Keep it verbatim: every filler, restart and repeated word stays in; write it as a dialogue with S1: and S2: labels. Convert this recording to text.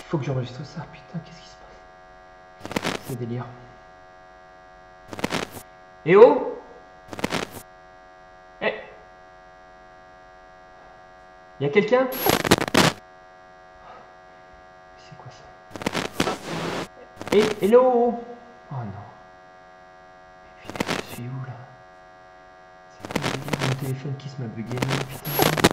S1: faut que j'enregistre ça. Putain, qu'est-ce qui se passe? C'est délire. Eh oh! Eh! Y'a quelqu'un? C'est quoi ça? Eh, hello! Oh non. Mais putain, je suis où là? C'est quoi le délire? Mon téléphone qui se m'a bugué, putain.